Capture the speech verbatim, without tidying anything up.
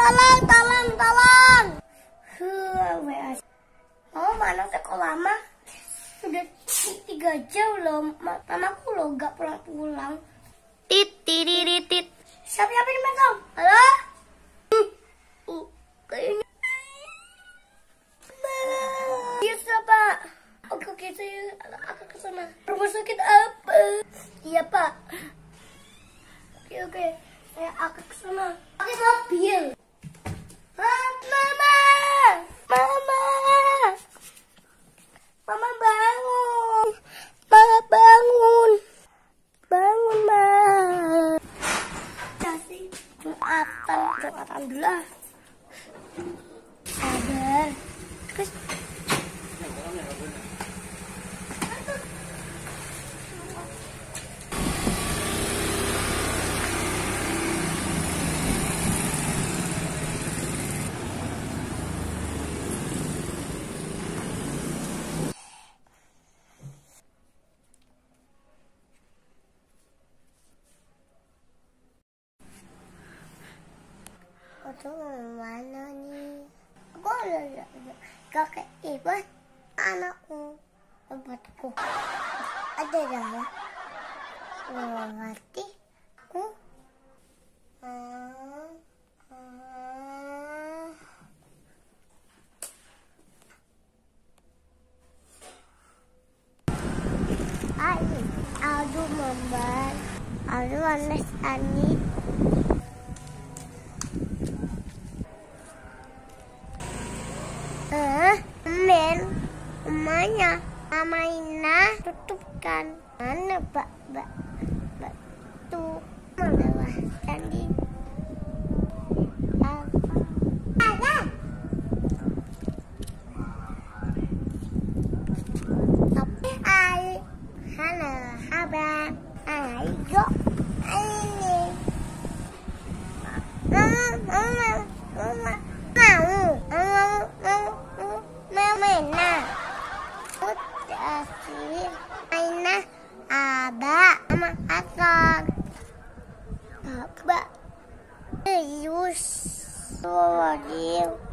tolong, tolong, tolong. Huh, Mama mana sekolah mah? Sudah tiga jam loh. Mamaku loh gak pulang-pulang. Tit, tit, siapa siapa di belakang? Halo? Uh, kayaknya. Iya siapa? Oke oke saya aku ke sana. Rumah sakit apa? Iya Pak. Oke oke saya akan ke sana. Pakai mobil. Ah, Mama, Mama, Mama bangun, Mama bangun, bangun Ma. Kasih jumatan, jumatan dulu lah. Sabar. Terus. Aku mana nih? Aku ada kakek ibu, anakku, obatku. Ada dah. Ngerti? Aku. Ah, ah. Ayo, aduh membar, aduh manis ani. Eh, men, emangnya Mama Ina tutupkan mana bak bak bak tu mana lah candi ada tapi ai hana haba ai go ini mama mama mama Aina, Aba, Mama Hasan, Aba, Yus, Wadil.